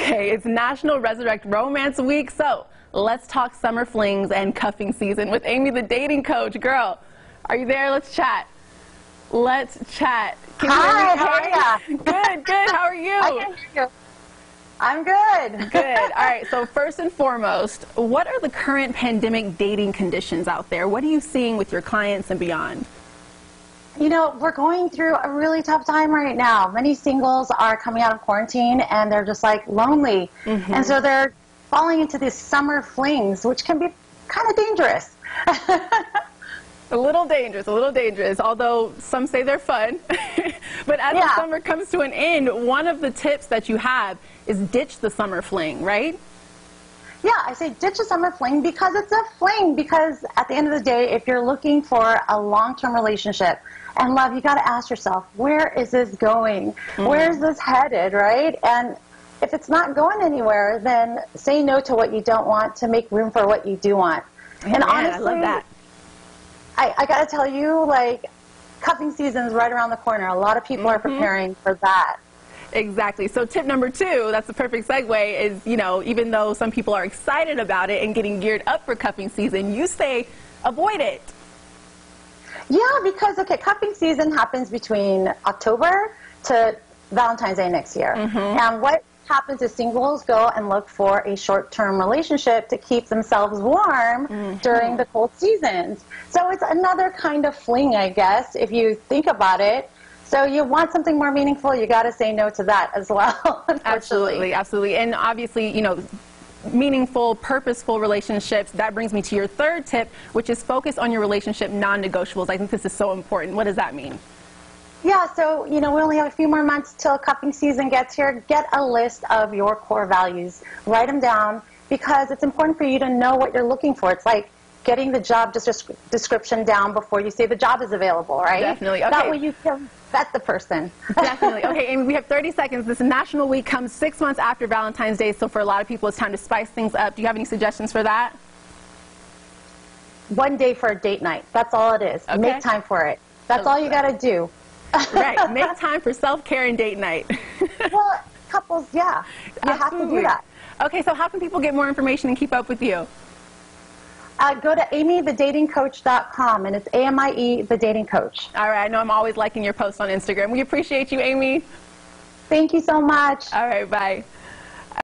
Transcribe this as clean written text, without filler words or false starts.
Okay, it's National Resurrect Romance Week, so let's talk summer flings and cuffing season with Amy, the dating coach. Girl, are you there? Let's chat. Let's chat. Hi, how are you? Good, good. How are you? I can hear you. I'm good. Good. All right, so first and foremost, what are the current pandemic dating conditions out there? What are you seeing with your clients and beyond? You know, we're going through a really tough time right now. Many singles are coming out of quarantine and they're just like lonely. And so they're falling into these summer flings, which can be kind of dangerous. A little dangerous, although some say they're fun. But as the summer comes to an end, one of the tips that you have is ditch the summer fling, right? Yeah, I say ditch the summer fling because it's a fling. Because at the end of the day, if you're looking for a long-term relationship and love, you got to ask yourself, where is this going? Where is this headed, right? And if it's not going anywhere, then say no to what you don't want to make room for what you do want. And honestly, I love that. I got to tell you, like, cuffing season's right around the corner. A lot of people are preparing for that. Exactly. So tip number 2, that's the perfect segue, is, you know, even though some people are excited about it and getting geared up for cuffing season, you say avoid it. Yeah, because, okay, cuffing season happens between October to Valentine's Day next year. And what happens is singles go and look for a short-term relationship to keep themselves warm during the cold seasons. So it's another kind of fling, I guess, if you think about it. So you want something more meaningful, you got to say no to that as well. Absolutely, absolutely. And obviously, you know, meaningful, purposeful relationships, that brings me to your third tip, which is focus on your relationship non-negotiables. I think this is so important. What does that mean? Yeah, so, you know, we only have a few more months till cuffing season gets here. Get a list of your core values. Write them down because it's important for you to know what you're looking for. It's like getting the job description down before you say the job is available, right? Definitely. Okay. That way you can vet the person. Definitely. Okay, Amy, we have 30 seconds. This National Week comes 6 months after Valentine's Day, so for a lot of people it's time to spice things up. Do you have any suggestions for that? One day for a date night. That's all it is. Okay. Make time for it. That's all you got to do. Right. Make time for self-care and date night. Well, couples, yeah. You have to do that. Okay, so how can people get more information and keep up with you? Go to amythedatingcoach.com, and it's AMIE, the dating coach. All right. I know I'm always liking your posts on Instagram. We appreciate you, Amy. Thank you so much. All right. Bye.